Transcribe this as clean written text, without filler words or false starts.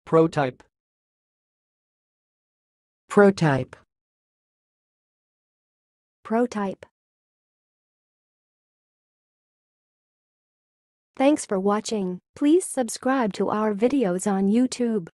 Protype. Protype. Protype. Thanks for watching. Please subscribe to our videos on YouTube.